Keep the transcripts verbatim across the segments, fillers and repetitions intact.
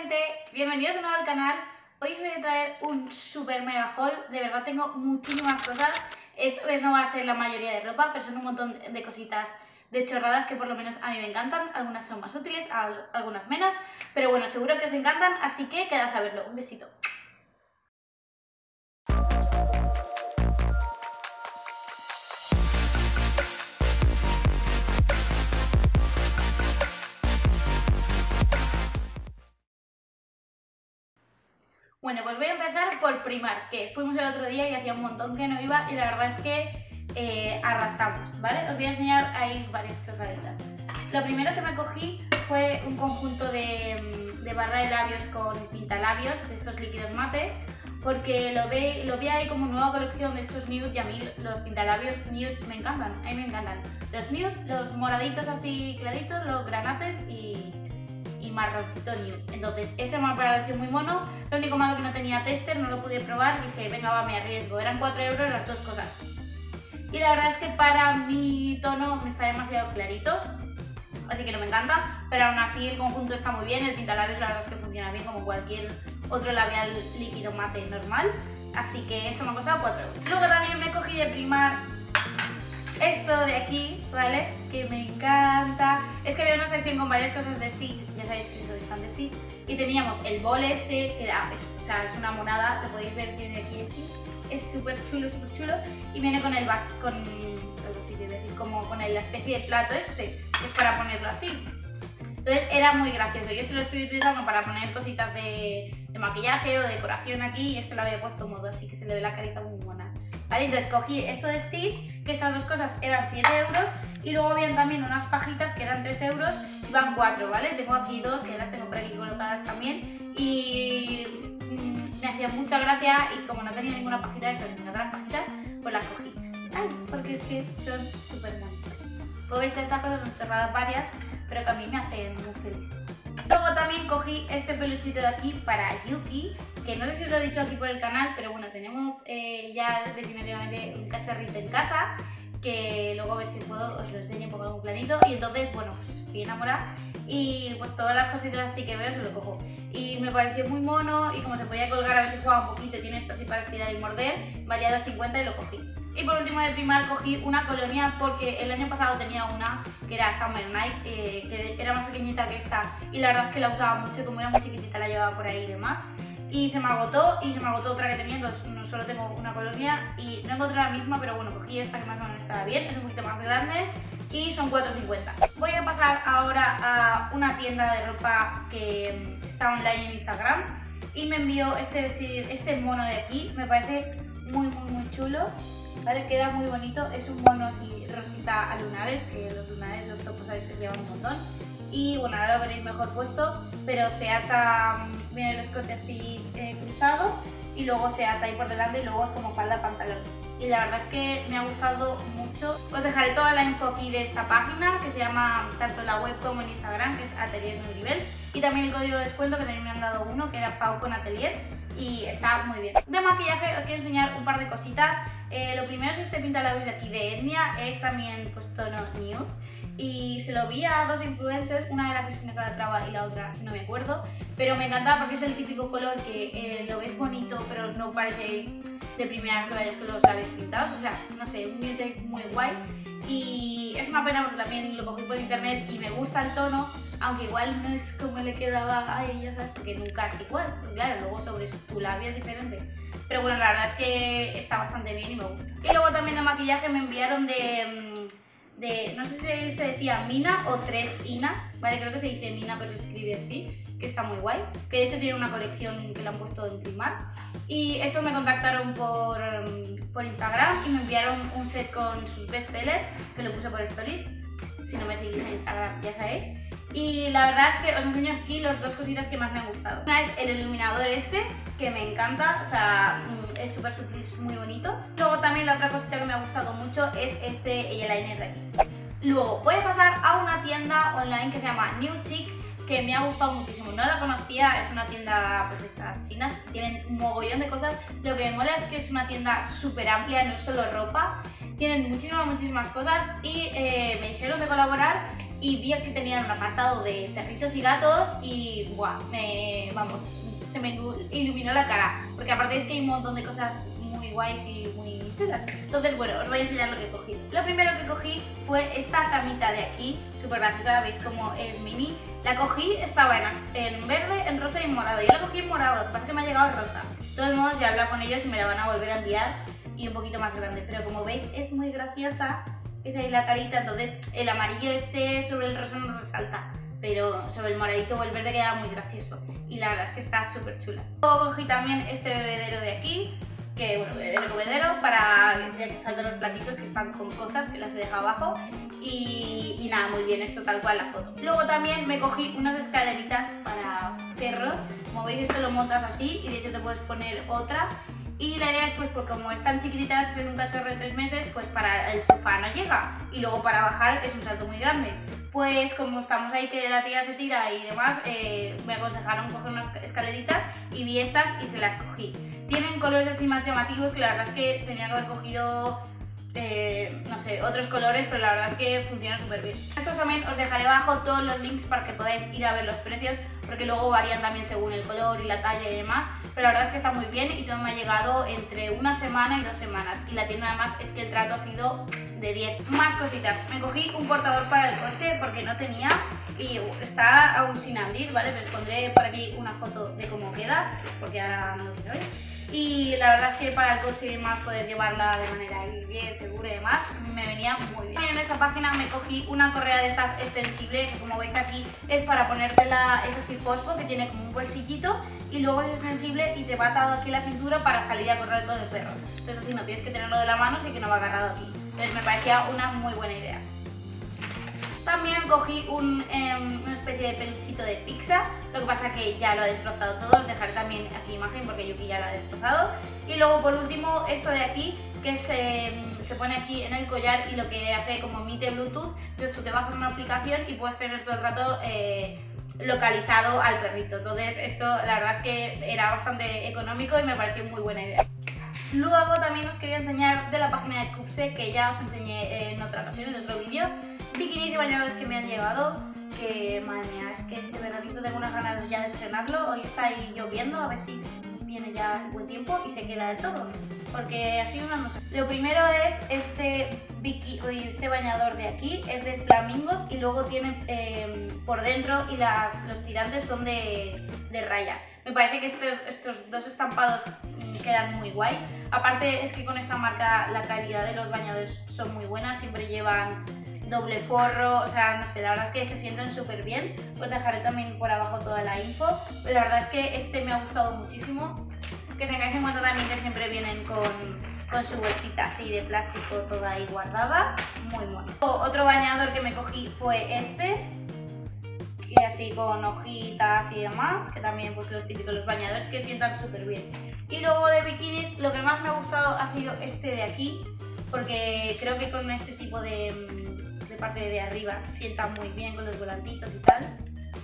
gente, bienvenidos de nuevo al canal. Hoy os voy a traer un super mega haul. De verdad tengo muchísimas cosas. Esta vez no va a ser la mayoría de ropa, pero son un montón de cositas, de chorradas que por lo menos a mí me encantan. Algunas son más útiles, algunas menos, pero bueno, seguro que os encantan, así que quedaos a verlo. Un besito. Bueno, pues voy a empezar por Primark, que fuimos el otro día y hacía un montón que no iba y la verdad es que eh, arrasamos, ¿vale? Os voy a enseñar ahí varias chorraditas. Lo primero que me cogí fue un conjunto de, de barra de labios con pintalabios, de estos líquidos mate, porque lo, ve, lo vi ahí como nueva colección de estos nude y a mí los pintalabios nude me encantan, a mí me encantan. Los nude, los moraditos así claritos, los granates y... y marroncito nude. Entonces este me ha parecido muy mono. Lo único malo que no tenía tester, no lo pude probar. Dije, venga, va, me arriesgo. Eran cuatro euros las dos cosas. Y la verdad es que para mi tono me está demasiado clarito, así que no me encanta. Pero aún así el conjunto está muy bien. El pintalabios la verdad es que funciona bien como cualquier otro labial líquido mate normal. Así que esto me ha costado cuatro euros. Luego también me cogí de Primark esto de aquí, ¿vale? Que me encanta. Es que había una sección con varias cosas de Stitch, ya sabéis que soy fan de Stitch. Y teníamos el bol este, que era, es, o sea, es una monada, lo podéis ver, tiene aquí Stitch. Es súper chulo, súper chulo. Y viene con el vas, con, algo así, de decir, como con la especie de plato este, que es para ponerlo así. Entonces era muy gracioso. Yo este lo estoy utilizando para poner cositas de, de maquillaje o de decoración aquí. Y este lo había puesto modo, así que se le ve la carita muy buena. Vale, entonces cogí esto de Stitch, que esas dos cosas eran siete euros, y luego habían también unas pajitas que eran tres euros y van cuatro, ¿vale? Tengo aquí dos que las tengo por aquí colocadas también y mmm, me hacía mucha gracia y como no tenía ninguna pajita de estas ni otras pajitas, pues las cogí. Ay, porque es que son súper bonitas. Como veis, estas cosas son chorradas varias, pero que a mí me hacen muy feliz. Luego también cogí este peluchito de aquí para Yuki, que no sé si os lo he dicho aquí por el canal, pero bueno, tenemos eh, ya definitivamente un cacharrito en casa, que luego a ver si puedo os lo enseño, pongo algún planito, y entonces, bueno, pues estoy enamorada y pues todas las cositas así que veo se lo cojo. Y me pareció muy mono y como se podía colgar a ver si jugaba un poquito, tiene esto así para estirar y morder, valía dos cincuenta y lo cogí. Y por último de Primark cogí una colonia porque el año pasado tenía una que era Summer Night, eh, que era más pequeñita que esta y la verdad es que la usaba mucho y como era muy chiquitita la llevaba por ahí y demás. Y se me agotó y se me agotó otra que tenía, entonces no solo tengo una colonia y no encontré la misma, pero bueno, cogí esta que más o menos estaba bien, es un poquito más grande y son cuatro cincuenta. Voy a pasar ahora a una tienda de ropa que está online en Instagram y me envió este vestido, este mono de aquí, me parece muy muy muy chulo. ¿Vale? Queda muy bonito, es un mono así rosita a lunares, que los lunares, los topos sabéis que se llevan un montón. Y bueno, ahora lo veréis mejor puesto, pero se ata, viene el escote así eh, cruzado y luego se ata ahí por delante y luego es como falda pantalón. Y la verdad es que me ha gustado mucho. Os dejaré toda la info aquí de esta página, que se llama tanto en la web como en Instagram, que es Atelier Nuribel. Y también el código de descuento, que también me han dado uno, que era Pau con Atelier. Y está muy bien. De maquillaje os quiero enseñar un par de cositas. Eh, lo primero es este pintalabios de aquí de Etnia, es también pues tono nude. Y se lo vi a dos influencers, una era Cristina Calatrava y la otra no me acuerdo. Pero me encantaba porque es el típico color que eh, lo ves bonito, pero no parece de primera que vayas con los labios pintados. O sea, no sé, un nude muy guay. Y es una pena porque también lo cogí por internet y me gusta el tono, aunque igual no es como le quedaba a ella, ¿sabes? Porque nunca es igual, porque claro, luego sobre tu labio es diferente. Pero bueno, la verdad es que está bastante bien y me gusta. Y luego también de maquillaje me enviaron de, de no sé si se decía Mina o tres Ina, ¿vale? Creo que se dice Mina, pero se escribe así, que está muy guay. Que de hecho tiene una colección que la han puesto en Primark. Y estos me contactaron por, por Instagram y me enviaron un set con sus bestsellers, que lo puse por stories. Si no me seguís en Instagram ya sabéis. Y la verdad es que os enseño aquí las dos cositas que más me han gustado. Una es el iluminador este, que me encanta, o sea, es súper sutil, es muy bonito. Luego también la otra cosita que me ha gustado mucho es este eyeliner de aquí. Luego voy a pasar a una tienda online que se llama New Chic, que me ha gustado muchísimo. No la conocía, es una tienda pues de estas chinas, tienen un mogollón de cosas. Lo que me mola es que es una tienda súper amplia, no es solo ropa, tienen muchísimas, muchísimas cosas y eh, me dijeron de colaborar y vi que tenían un apartado de perritos y gatos y ¡buah! Me, vamos, se me iluminó la cara, porque aparte es que hay un montón de cosas muy guays y muy chulas. Entonces, bueno, os voy a enseñar lo que cogí. Lo primero que cogí fue esta camita de aquí, súper graciosa, veis cómo es mini. La cogí, estaba en, en verde, en rosa y en morado. Yo la cogí en morado, lo que pasa es que me ha llegado rosa. De todos modos, ya he hablado con ellos y me la van a volver a enviar y un poquito más grande, pero como veis es muy graciosa, es ahí la carita, entonces el amarillo este sobre el rosa no resalta, pero sobre el moradito o el verde queda muy gracioso y la verdad es que está súper chula. Luego cogí también este bebedero de aquí, que bueno, bebedero comedero, para ya que faltan los platitos que están con cosas que las he dejado abajo y, y nada, muy bien, esto tal cual la foto. Luego también me cogí unas escaleritas para perros, como veis esto lo montas así y de hecho te puedes poner otra. Y la idea es pues, pues como están chiquititas en un cachorro de tres meses, pues para el sofá no llega y luego para bajar es un salto muy grande. Pues como estamos ahí que la tía se tira y demás, eh, me aconsejaron coger unas escaleritas y vi estas y se las cogí. Tienen colores así más llamativos que la verdad es que tenía que haber cogido, eh, no sé, otros colores, pero la verdad es que funcionan súper bien. Estos también os dejaré abajo todos los links para que podáis ir a ver los precios, porque luego varían también según el color y la talla y demás. Pero la verdad es que está muy bien y todo me ha llegado entre una semana y dos semanas. Y la tienda además es que el trato ha sido de diez. Más cositas. Me cogí un portador para el coche porque no tenía y está aún sin abrir, ¿vale? Les pondré por aquí una foto de cómo queda, porque ahora no lo quiero ver. Y la verdad es que para el coche y más poder llevarla de manera ahí bien, segura y demás, me venía muy bien. En esa página me cogí una correa de estas extensible, que como veis aquí es para ponértela, es así fosfo, que tiene como un bolsillito y luego es extensible y te va atado aquí la cintura para salir a correr con el perro. Entonces así no tienes que tenerlo de la mano, sí que no va agarrado aquí. Entonces me parecía una muy buena idea. También cogí un, eh, una especie de peluchito de pizza, lo que pasa que ya lo he destrozado todo, os dejaré también aquí imagen porque Yuki ya lo ha destrozado. Y luego por último esto de aquí, que se, se pone aquí en el collar y lo que hace como emite Bluetooth, entonces tú te bajas una aplicación y puedes tener todo el rato eh, localizado al perrito. Entonces esto la verdad es que era bastante económico y me pareció muy buena idea. Luego también os quería enseñar de la página de Cubse, que ya os enseñé en otra ocasión, en otro vídeo, bikinis y bañadores que me han llegado, que madre mía, es que este veranito tengo unas ganas ya de estrenarlo. Hoy está ahí lloviendo, a ver si viene ya el buen tiempo y se queda del todo, porque así una no sé. Lo primero es este bikini, este bañador de aquí, es de flamingos y luego tiene eh, por dentro y las, los tirantes son de, de rayas. Me parece que estos, estos dos estampados quedan muy guay. Aparte es que con esta marca la calidad de los bañadores son muy buenas, siempre llevan doble forro, o sea, no sé, la verdad es que se sienten súper bien. Os dejaré también por abajo toda la info, pero la verdad es que este me ha gustado muchísimo. Que tengáis en cuenta también que siempre vienen con, con su bolsita así de plástico toda ahí guardada, muy mono. Otro bañador que me cogí fue este, que así con hojitas y demás, que también pues los típicos los bañadores que sientan súper bien. Y luego de bikinis, lo que más me ha gustado ha sido este de aquí, porque creo que con este tipo de, de parte de arriba sienta muy bien con los volantitos y tal.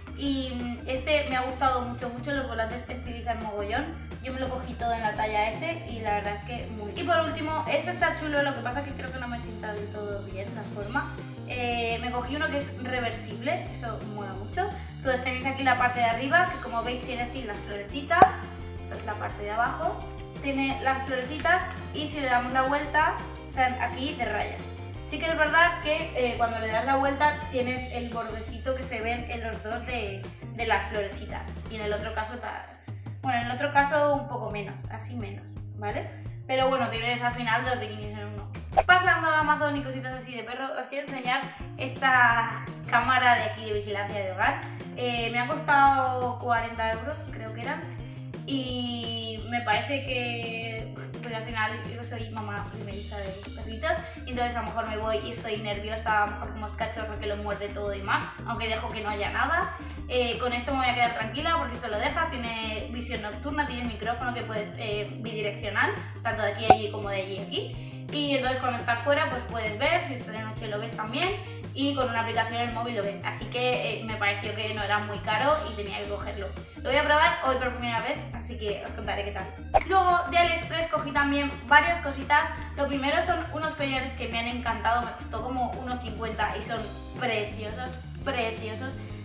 Y este me ha gustado mucho, mucho, los volantes estilizan mogollón. Yo me lo cogí todo en la talla S y la verdad es que muy bien. Y por último, este está chulo, lo que pasa es que creo que no me sienta del todo bien la forma. Eh, me cogí uno que es reversible, eso mola mucho. Entonces tenéis aquí la parte de arriba, que como veis tiene así las florecitas. Esta es la parte de abajo. Tiene las florecitas y si le damos la vuelta, están aquí de rayas. Sí que es verdad que eh, cuando le das la vuelta tienes el bordecito que se ven en los dos de, de las florecitas. Y en el otro caso, bueno, en el otro caso un poco menos, así menos, ¿vale? Pero bueno, tienes al final dos bikinis en uno. Pasando a Amazon y cositas así de perro, os quiero enseñar esta cámara de aquí de vigilancia de hogar. Eh, me ha costado cuarenta euros, creo que eran. Y me parece que pues al final yo soy mamá primeriza de perritos y entonces a lo mejor me voy y estoy nerviosa, a lo mejor como es cachorro que lo muerde todo y más, aunque dejo que no haya nada. Eh, con esto me voy a quedar tranquila porque esto lo dejas, tiene visión nocturna, tiene micrófono que puedes eh, bidireccional, tanto de aquí a allí como de allí a aquí. Y entonces cuando estás fuera pues puedes ver, si estás de noche lo ves también. Y con una aplicación en el móvil lo ves, así que eh, me pareció que no era muy caro y tenía que cogerlo. Lo voy a probar hoy por primera vez, así que os contaré qué tal. Luego de AliExpress cogí también varias cositas. Lo primero son unos collares que me han encantado, me costó como uno cincuenta y son preciosos, preciosos.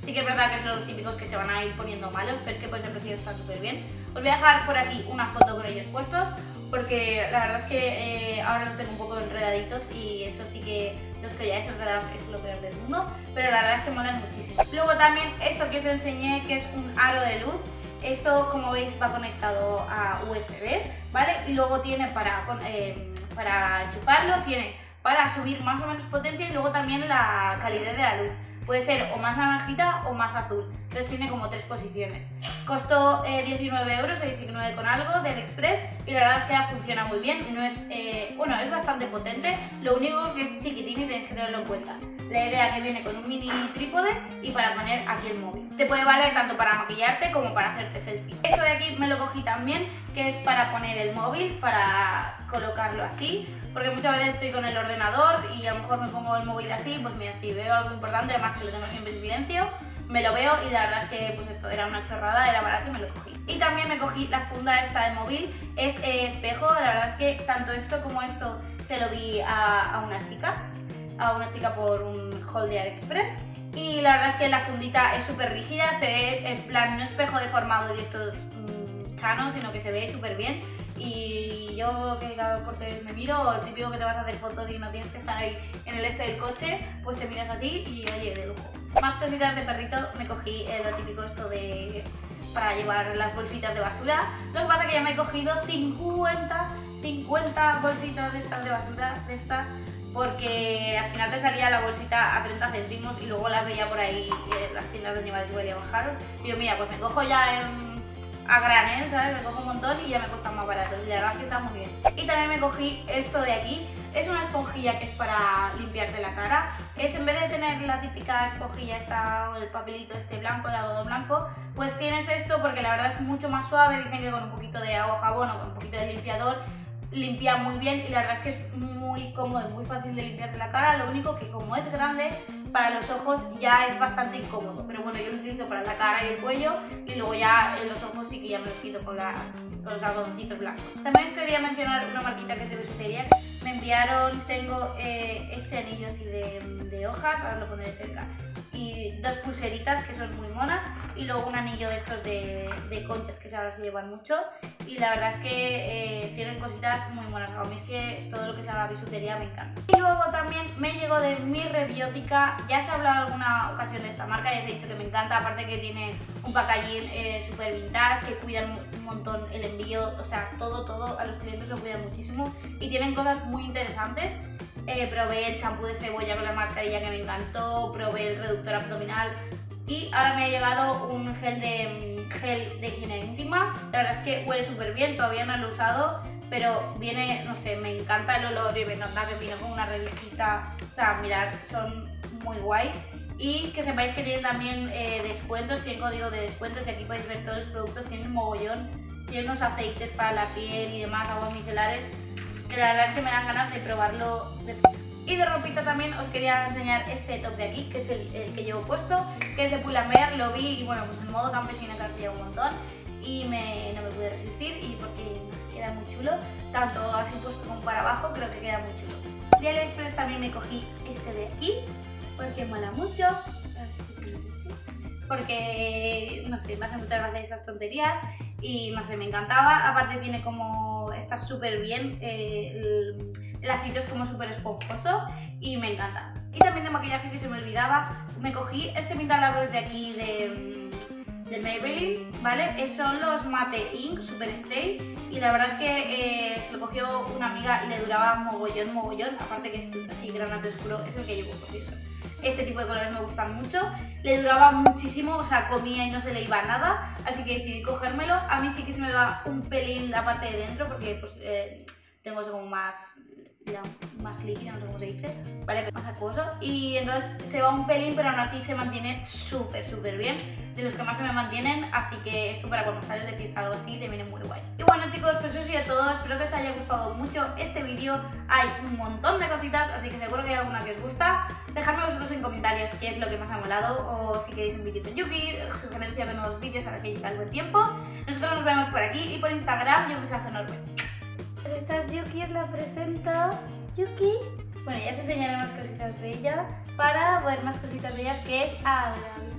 Sí que es verdad que son los típicos que se van a ir poniendo malos, pero es que por ese precio está súper bien. Os voy a dejar por aquí una foto con ellos puestos, porque la verdad es que eh, ahora los tengo un poco enredaditos y eso sí que los colláis enredados es lo peor del mundo, pero la verdad es que molan muchísimo. Luego también esto que os enseñé, que es un aro de luz. Esto, como veis, va conectado a U S B, ¿vale? Y luego tiene para, eh, para enchufarlo, tiene para subir más o menos potencia y luego también la calidad de la luz. Puede ser o más naranjita o más azul, entonces tiene como tres posiciones. Costó eh, diecinueve euros o diecinueve con algo del Express y la verdad es que funciona muy bien. No es, eh, bueno, es bastante potente, lo único que es chiquitín y tenéis que tenerlo en cuenta. La idea que viene con un mini trípode y para poner aquí el móvil. Te puede valer tanto para maquillarte como para hacerte selfies. Esto de aquí me lo cogí también, que es para poner el móvil, para colocarlo así, porque muchas veces estoy con el ordenador y a lo mejor me pongo el móvil así, pues mira, si veo algo importante, además que lo tengo siempre en silencio, me lo veo y la verdad es que pues esto era una chorrada, era barato y me lo cogí. Y también me cogí la funda esta de móvil, es eh, espejo, la verdad es que tanto esto como esto se lo vi a, a una chica, a una chica por un haul de AliExpress. Y la verdad es que la fundita es súper rígida, se ve en plan no espejo deformado de estos mmm, chanos, sino que se ve súper bien. Y yo que cada vez por te me miro, o el típico que te vas a hacer fotos y no tienes que estar ahí en el este del coche, pues te miras así y oye, de lujo. Más cositas de perrito, me cogí eh, lo típico esto de para llevar las bolsitas de basura. Lo que pasa es que ya me he cogido cincuenta, cincuenta bolsitas de estas de basura, de estas, porque al final te salía la bolsita a treinta céntimos y luego las veía por ahí en las tiendas de animales igual ya bajaron. Y yo, mira, pues me cojo ya en, a granel, ¿sabes? Me cojo un montón y ya me cuestan más baratos. Y la verdad es que está muy bien. Y también me cogí esto de aquí. Es una esponjilla que es para limpiarte la cara. Es en vez de tener la típica esponjilla esta o el papelito este blanco, el algodón blanco, pues tienes esto porque la verdad es mucho más suave. Dicen que con un poquito de agua, jabón o con un poquito de limpiador limpia muy bien y la verdad es que es muy cómodo y muy fácil de limpiarte la cara. Lo único que como es grande, para los ojos ya es bastante incómodo, pero bueno, yo lo utilizo para la cara y el cuello y luego ya en los ojos sí que ya me los quito con, las, con los algodoncitos blancos. También os quería mencionar una marquita que es de bisutería. Me enviaron, tengo eh, este anillo así de, de hojas, ahora lo pondré cerca, y dos pulseritas que son muy monas y luego un anillo de estos de, de conchas que ahora se llevan mucho y la verdad es que eh, tienen cositas muy monas. A mí es que todo lo que sea bisutería me encanta. Y luego también me llegó de Mirrebiotica. Ya os he hablado en alguna ocasión de esta marca, ya os he dicho que me encanta, aparte que tiene un packaging eh, súper vintage, que cuidan un montón el envío, o sea, todo, todo, a los clientes lo cuidan muchísimo y tienen cosas muy interesantes. Eh, probé el champú de cebolla con la mascarilla que me encantó, probé el reductor abdominal y ahora me ha llegado un gel de, gel de higiene íntima. La verdad es que huele súper bien, todavía no lo he usado, pero viene, no sé, me encanta el olor y me encanta que viene con una revistita. O sea, mirad, son muy guays. Y que sepáis que tienen también eh, descuentos, tienen código de descuentos y aquí podéis ver todos los productos, tienen mogollón, tienen unos aceites para la piel y demás, aguas micelares, que la verdad es que me dan ganas de probarlo. De... Y de ropita también os quería enseñar este top de aquí, que es el, el que llevo puesto, que es de Pull&Bear, lo vi y bueno, pues en modo campesino que se lleva un montón y me, no me pude resistir y porque nos queda muy chulo, tanto así puesto como para abajo, creo que queda muy chulo. De AliExpress también me cogí este de aquí, porque mola mucho, porque no sé, me hacen muchas gracias estas tonterías y no sé, me encantaba. Aparte tiene como, está súper bien, eh, el, el aceite es como súper esponjoso y me encanta. Y también de maquillaje, que se me olvidaba, me cogí este pintalabios de aquí de, de Maybelline, ¿vale? Son los Mate Ink Super Stay y la verdad es que eh, se lo cogió una amiga y le duraba mogollón, mogollón, aparte que este así granate oscuro es el que llevo, por cierto. Este tipo de colores me gustan mucho, le duraba muchísimo, o sea, comía y no se le iba nada, así que decidí cogérmelo. A mí sí que se me va un pelín la parte de dentro porque pues eh, tengo eso como más, ya, más líquido, no sé cómo se dice, ¿vale? Más acuoso y entonces se va un pelín, pero aún así se mantiene súper, súper bien, de los que más se me mantienen, así que esto para cuando sales de fiesta o algo así te viene muy guay. Y bueno chicos, pues eso ha sido todo, espero que os haya gustado mucho este vídeo, hay un montón de cositas, así que seguro que hay alguna que os gusta. Dejadme vosotros en comentarios qué es lo que más ha molado o si queréis un vídeo con Yuki, sugerencias de nuevos vídeos ahora que llega el buen tiempo. Nosotros nos vemos por aquí y por Instagram, yo un besazo enorme. Pues esta es Yuki, os la presento. Yuki. Bueno, ya os enseñaré más cositas de ella para ver más cositas de ellas, que es ahora.